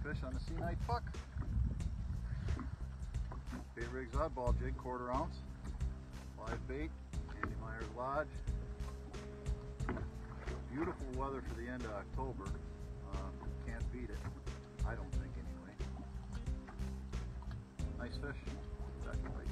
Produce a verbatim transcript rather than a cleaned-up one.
fish on the SeaKnight Puck. Bait rigs oddball jig, quarter ounce. Live bait, Andy Meyer's Lodge. Beautiful weather for the end of October. Uh, can't beat it. I don't think anyway. Nice fish. Back away.